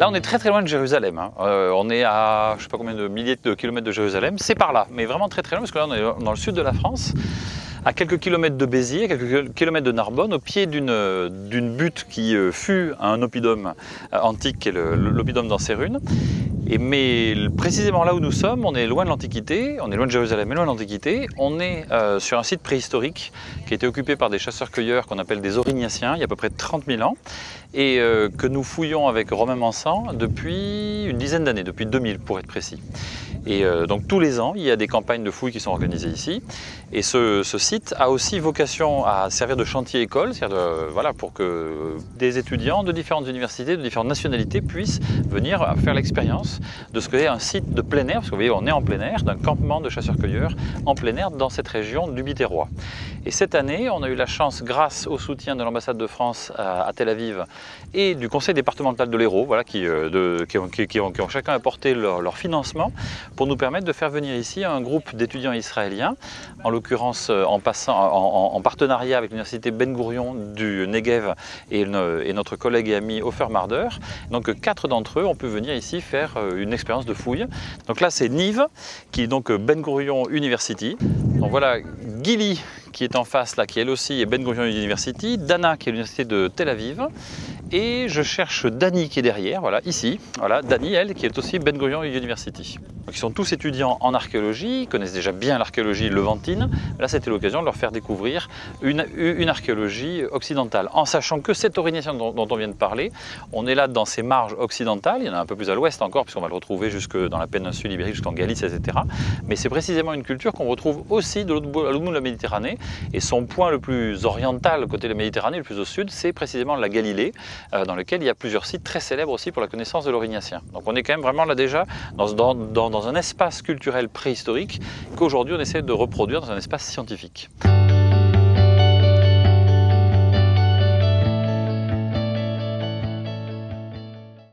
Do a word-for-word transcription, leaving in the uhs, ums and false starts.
Là, on est très très loin de Jérusalem. Hein. Euh, on est à je ne sais pas combien de milliers de kilomètres de Jérusalem. C'est par là, mais vraiment très très loin parce que là, on est dans le sud de la France, à quelques kilomètres de Béziers, quelques kilomètres de Narbonne, au pied d'une d'une butte qui fut un oppidum antique, qui est l'oppidum d'Ancérunes. Et mais précisément là où nous sommes, on est loin de l'Antiquité, on est loin de Jérusalem, mais loin de l'Antiquité. On est euh, sur un site préhistorique qui a été occupé par des chasseurs-cueilleurs qu'on appelle des Aurignaciens, il y a à peu près trente mille ans, et euh, que nous fouillons avec Romain Mansan depuis une dizaine d'années, depuis deux mille pour être précis. Et euh, donc tous les ans, il y a des campagnes de fouilles qui sont organisées ici. Et ce, ce site a aussi vocation à servir de chantier-école, c'est-à-dire de, voilà, pour que des étudiants de différentes universités, de différentes nationalités puissent venir faire l'expérience de ce qu'est un site de plein air, parce que vous voyez, on est en plein air, d'un campement de chasseurs-cueilleurs en plein air dans cette région du Biterrois. Et cette année, on a eu la chance, grâce au soutien de l'ambassade de France à, à Tel Aviv et du conseil départemental de l'Hérault, voilà, qui, de, qui, ont, qui, qui, ont, qui ont chacun apporté leur, leur financement pour nous permettre de faire venir ici un groupe d'étudiants israéliens, en l'occurrence en, passant, en, en partenariat avec l'université Ben Gurion du Negev et, et notre collègue et ami Ofer Marder. Donc quatre d'entre eux ont pu venir ici faire une expérience de fouille. Donc là c'est Niv, qui est donc Ben Gurion University. Donc voilà Gili qui est en face là, qui elle aussi est Ben Gurion University, Dana qui est l'université de Tel Aviv, et je cherche Dani qui est derrière, voilà, ici, voilà, Dani, elle, qui est aussi Ben Gurion University. Donc, ils sont tous étudiants en archéologie, ils connaissent déjà bien l'archéologie levantine. Là, c'était l'occasion de leur faire découvrir une, une archéologie occidentale, en sachant que cette Aurignacien dont, dont on vient de parler, on est là dans ses marges occidentales, il y en a un peu plus à l'ouest encore, puisqu'on va le retrouver jusque dans la péninsule ibérique, jusqu'en Galice, et cetera. Mais c'est précisément une culture qu'on retrouve aussi de l'autre bout de la Méditerranée, et son point le plus oriental, côté de la Méditerranée, le plus au sud, c'est précisément la Galilée, euh, dans lequel il y a plusieurs sites très célèbres aussi pour la connaissance de l'Aurignacien. Donc on est quand même vraiment là déjà dans, dans, dans, dans un espace culturel préhistorique qu'aujourd'hui on essaie de reproduire dans un espace scientifique.